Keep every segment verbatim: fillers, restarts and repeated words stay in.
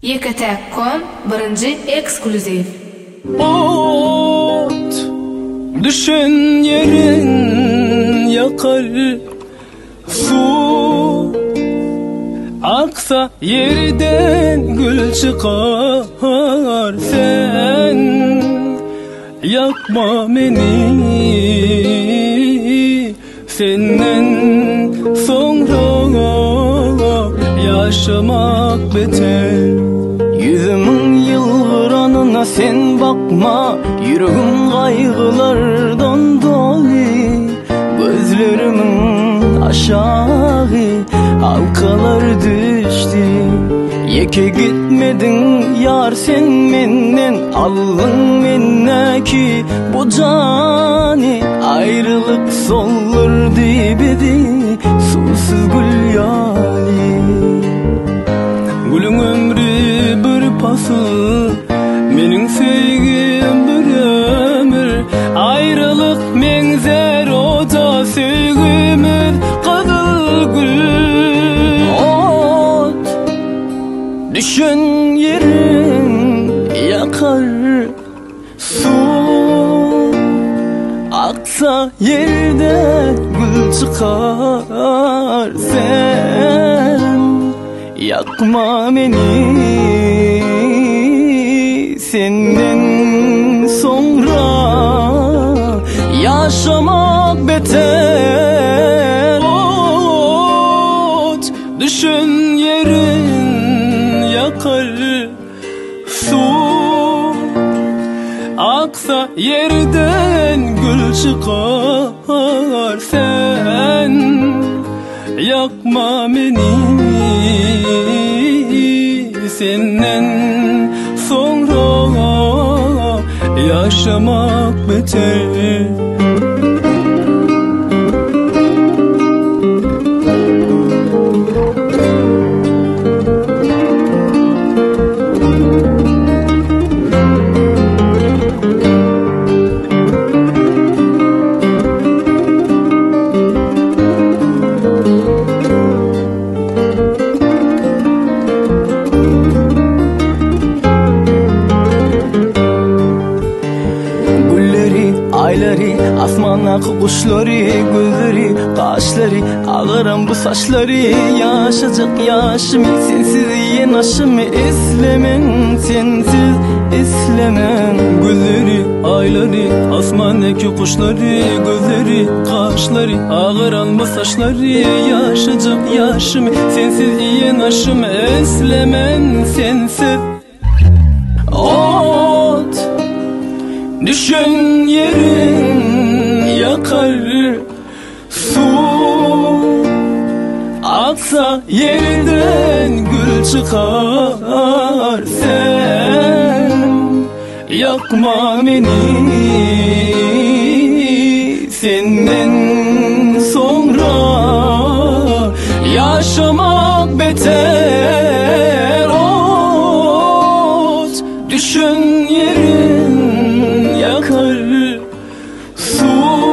Yekete kom birinci ekskluziv. Ot düşün yerin yakar, su aksa yerden gül çıkar. Sen yakma beni, senden sonra yaşamak beter. Yüzümün yılgıranına sen bakma, yüreğim kaygılardan dolu. Gözlerimin aşağı halkalar düştü. Yeke gitmedin yar sen menden, aldın menneki bu cani. Ayrılık solur dibidi, susuz gül yali. Gülün ömrü bir pasıl, menin sevgim bir ömür. Ayrılık menzer oda, sevgimiz kızıl gül. Ot düşün yerin yakar, su aksa yerden gül çıkar. Sen yakma beni, senden sonra yaşamak beter. Ot düşün yerin yakar, su aksa yerden gül çıkar. Sen yakma beni, senden sonra yaşamak beter. Ayları, asmandaki kuşları, gözleri, kaşları, ağıran bu saçları. Yaşayacak yaşımı sensiz yenaşımı eslemen, sensiz eslemen. Gözleri, ayları, asmandaki kuşları, gözleri, kaşları, ağıran bu saçları. Yaşayacak yaşımı sensiz yenaşımı eslemen, sensiz. Ot düşün yerin yakar, su aksa yerden gül çıkar. Sen yakma beni, senden sonra yaşamak beter. Ot düşün yerin yakar, su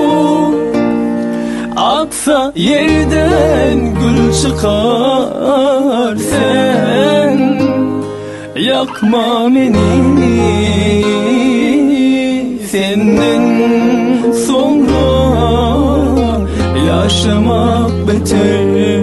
aksa yerden gül çıkar. Sen yakma beni, senden sonra yaşamak beter.